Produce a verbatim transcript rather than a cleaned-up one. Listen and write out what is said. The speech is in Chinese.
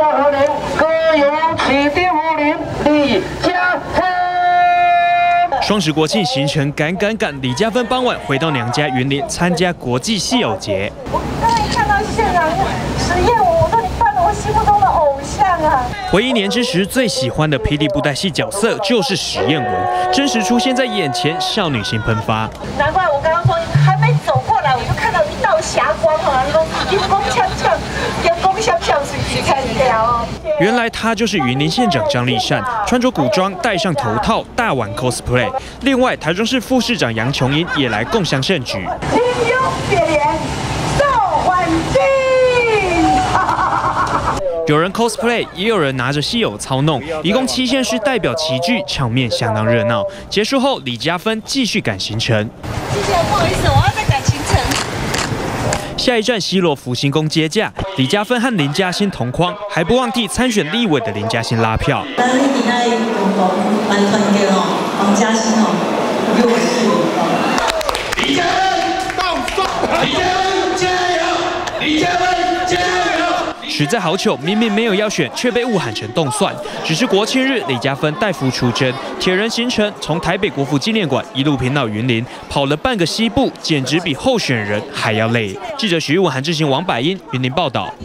家和人歌咏起地武林李家芬。 双十国庆行程赶赶赶，李家芬傍晚回到娘家云林参加国际戏友节。 我刚才看到现场实验我，我说你扮了我心目中的偶像啊！ 回忆年之时最喜欢的霹雳布袋戏角色就是史艳文，真实出现在眼前，少女心喷发。 难怪我刚刚说还没走过来，我就看到一道霞光啊，说金光锵锵，阳光闪闪，水水看了哦。 原来他就是云林县长张立善，穿着古装，戴上头套，大玩 cosplay。另外，台中市副市长杨琼英也来共襄盛举。 金庸别联，邵婉君。 有人 cosplay， 也有人拿着戏友操弄，一共七县市代表齐聚，场面相当热闹。结束后，李家芬继续赶行程。 谢谢，不好意思，我要再赶行程。 下一站西螺福星宫接驾，李家芬和林嘉欣同框，还不忘替参选立委的林嘉欣拉票。 咱你今仔共同来团结哦，王嘉欣哦，又是哦。 李家芬到爽，李家芬加油，李家芬加油！ 实在好糗，明明没有要选，却被误喊成动算。只是国庆日，李家芬代夫出征，铁人行程从台北国父纪念馆一路拼到云林，跑了半个西部，简直比候选人还要累。记者徐玉文、韩志行、王百英云林报道。